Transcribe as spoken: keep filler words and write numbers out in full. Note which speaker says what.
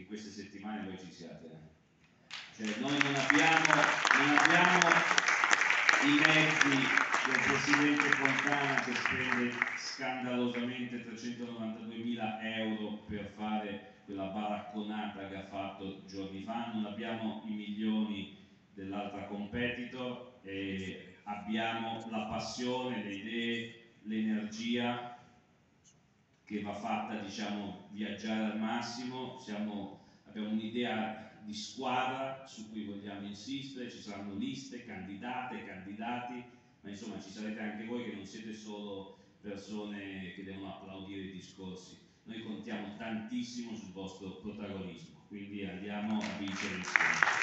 Speaker 1: in queste settimane voi ci siate. Cioè noi non abbiamo, non abbiamo i mezzi del Presidente Fontana che spende scandalosamente trecentonovantaduemila euro per fare quella baracconata che ha fatto giorni fa, non abbiamo i milioni dell'altra competitor, e abbiamo la passione, le idee, l'energia che va fatta, diciamo, viaggiare al massimo. Siamo, abbiamo un'idea di squadra su cui vogliamo insistere, ci saranno liste, candidate, candidati, ma insomma ci sarete anche voi che non siete solo persone che devono applaudire i discorsi. Noi contiamo tantissimo sul vostro protagonismo, quindi andiamo a vincere insieme.